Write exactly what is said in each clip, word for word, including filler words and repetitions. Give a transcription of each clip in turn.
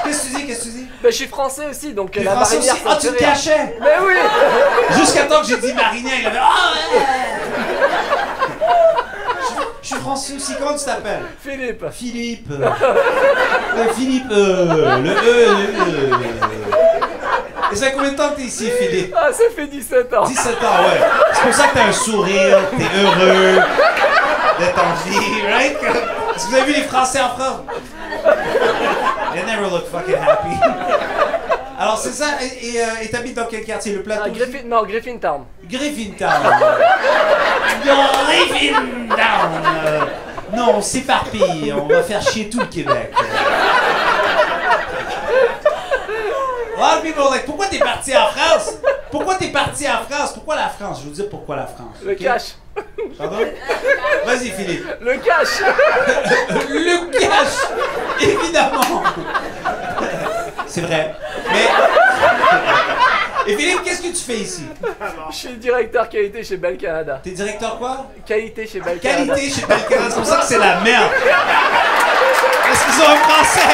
Qu'est-ce que tu dis? Qu'est-ce que tu dis? Ben, je suis français aussi, donc Tu es la français marinière, aussi? ça Ah, me tu fait te rire. cachais? Mais oui. Jusqu'à temps que j'ai dit marinière, il avait... Ah ouais! Je suis français aussi, comment tu t'appelles? Philippe. Philippe. Euh, Philippe, euh, le E, le E. Et ça fait combien de temps que t'es ici, Philippe? Ah, ça fait dix-sept ans. dix-sept ans, ouais. C'est pour ça que t'as un sourire, t'es heureux d'être en vie, right? Est-ce que vous avez vu les Français en France? They never look fucking happy. Alors, c'est ça, et et, euh, et t'habites dans quel quartier? Le plateau? Ah, Griffin, non, Griffintown. Griffintown. Non, Griffintown. Euh, non, on s'éparpille, on va faire chier tout le Québec. A lot of people are like, pourquoi t'es parti en France? Pourquoi t'es parti en France? Pourquoi la France? Je vais vous dire pourquoi la France. Le okay? cash. Pardon? Vas-y, Philippe. Le cash. Le cash, évidemment. C'est vrai. Mais. Et Philippe, qu'est-ce que tu fais ici? Je suis directeur qualité chez Bell Canada. T'es directeur quoi? Qualité chez Bell Canada. Qualité chez Bell Canada, c'est pour ça que c'est la merde. Parce qu'ils ont un français.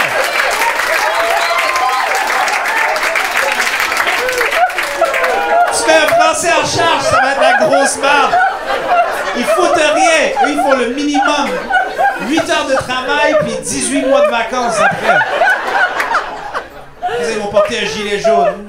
Tu mets un français en charge, ça va être la grosse merde. Ils foutent rien. Eux, ils font le minimum. huit heures de travail, puis dix-huit mois de vacances après. Ils vont porter un gilet jaune.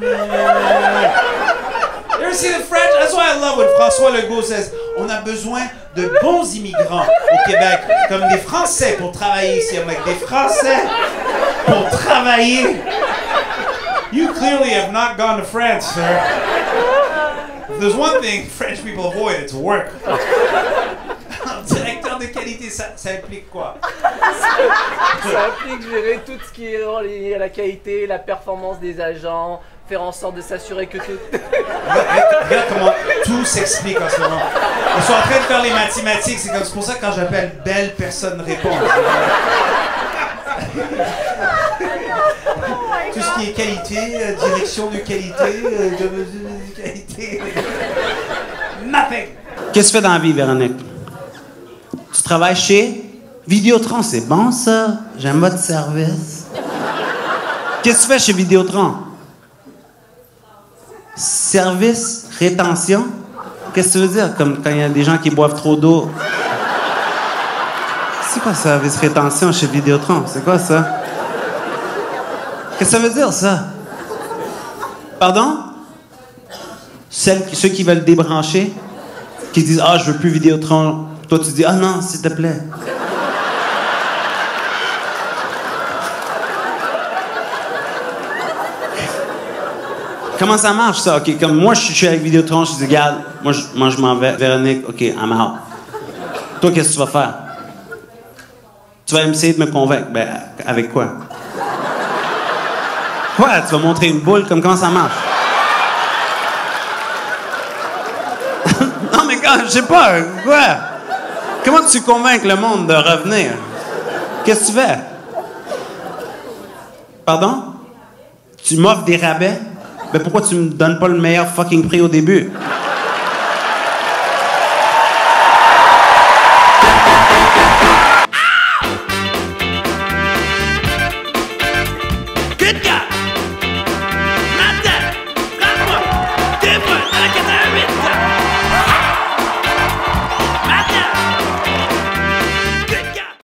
You ever see the French? That's why I love when François Legault says on a besoin de bons immigrants au Québec, comme des Français pour travailler ici. I'm like, des Français pour travailler? You clearly have not gone to France, sir. If there's one thing French people avoid, it's work. Directeur de qualité, ça, ça implique quoi? Ça implique gérer tout ce qui est relié à la qualité, la performance des agents, faire en sorte de s'assurer que tout... Regarde, regarde comment tout s'explique en ce moment. Ils sont en train de faire les mathématiques, c'est comme c'est pour ça que quand j'appelle belle, personne ne répond. Tout ce qui est qualité, euh, direction de qualité, euh, de, de, de qualité. Nothing! Qu'est-ce que tu fais dans la vie, Véronique? Tu travailles chez Vidéotron, c'est bon ça? J'aime votre service. Qu'est-ce que tu fais chez Vidéotron? Service rétention? Qu'est-ce que tu veux dire? Comme quand il y a des gens qui boivent trop d'eau. C'est quoi service rétention chez Vidéotron? C'est quoi ça? Qu'est-ce que ça veut dire ça? Pardon? Celles, ceux qui veulent débrancher, qui disent « Ah, je veux plus Vidéotron ». Toi, tu dis « Ah non, s'il te plaît ». Comment ça marche, ça? OK, comme moi, je suis avec Vidéotron, je dis « Regarde, moi, je, moi, je m'en vais. Véronique, OK, I'm out. » Toi, qu'est-ce que tu vas faire? Tu vas essayer de me convaincre. Ben, avec quoi? Quoi? Tu vas montrer une boule? Comme comment ça marche? Non, mais quand, je sais pas, quoi? Comment tu convaincs le monde de revenir? Qu'est-ce que tu fais? Pardon? Tu m'offres des rabais? Ben pourquoi tu me donnes pas le meilleur fucking prix au début?